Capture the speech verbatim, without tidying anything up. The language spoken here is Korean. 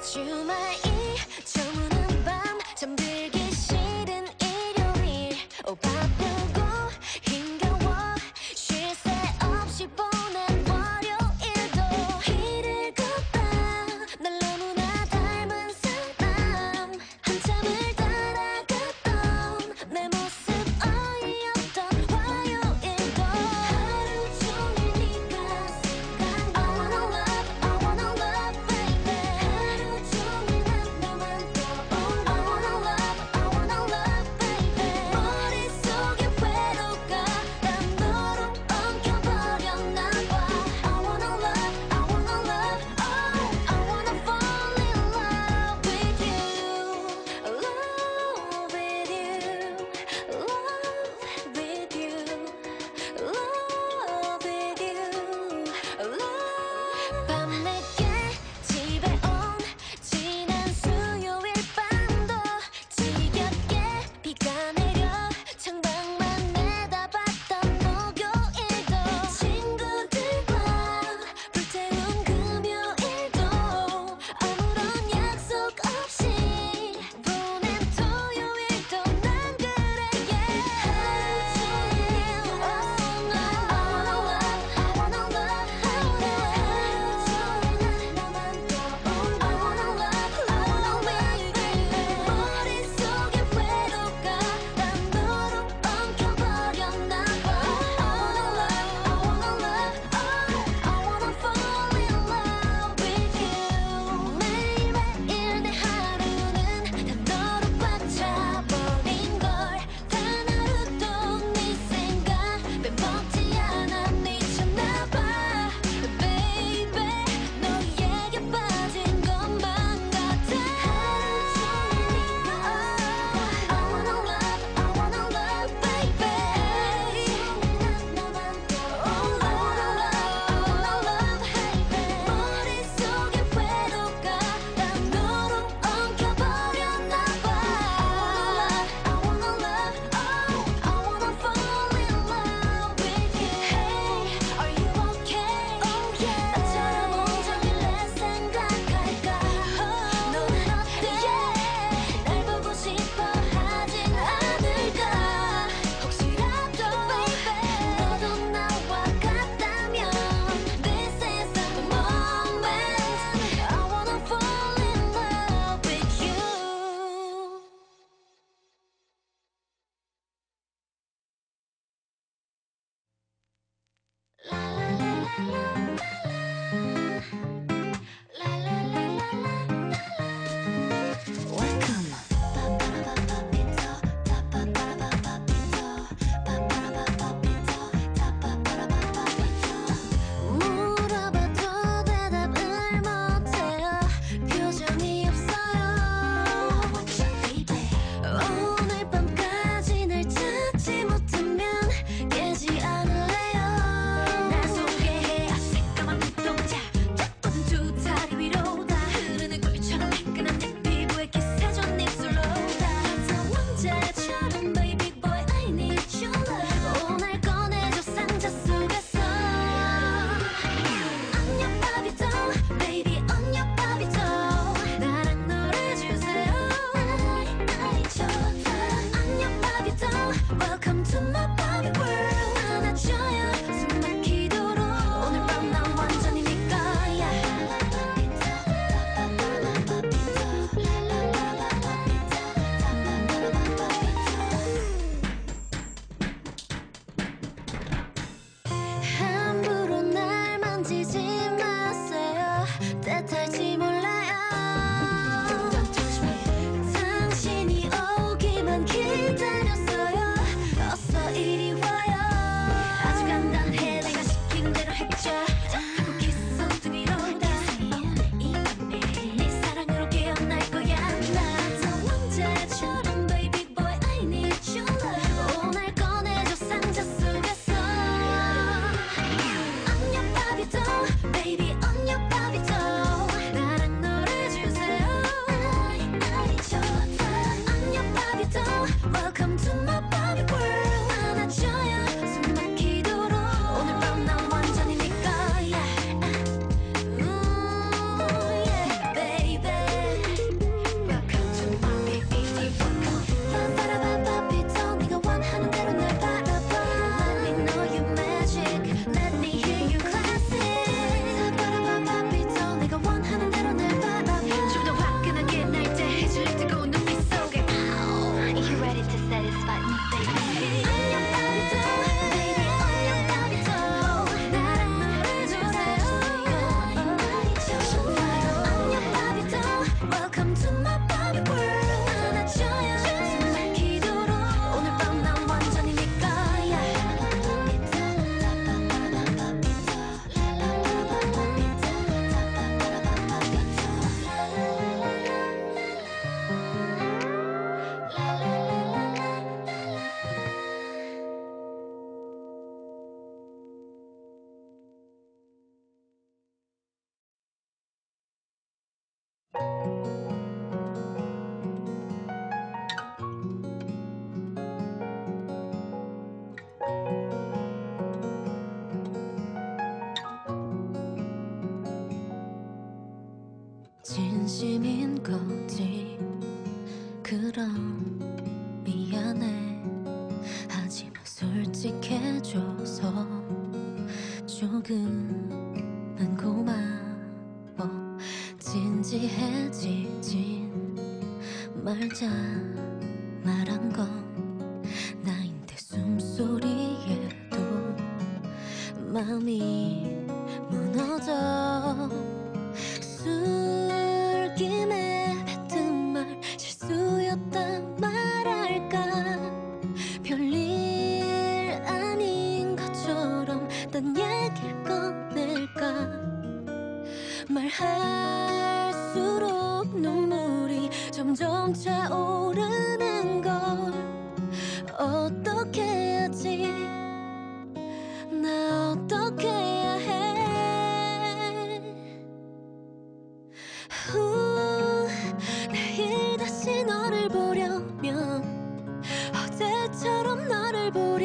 주말이 저무는 밤 잠들기 싫은 일요일 오 바쁘고 힘겨워 쉴 새 없이 보낸 월요일도 길을 걷다 날 너무나 닮은 사람 한참을 따라갔던 내 모습 어이없던 화요일도 하루 종일 네가 생각나 I wanna love, I wanna love baby 하루 종일 난 너만 진심인 거지. 그럼 미안해. 하지만 솔직해줘서 조금은 고마워. 진지해지진 말자. 말한 건 나인데 숨소리에도 마음이 무너져. 술김에 뱉은 말 실수였다 말할까. 별일 아닌 것처럼 딴 얘기를 꺼낼까. 말할수록 눈물이 점점 차오르는 걸 어떻게 해야지. 나 어떻게 해야 해. 후, 내일 다시 너를 보려면 어제처럼 너를 보려.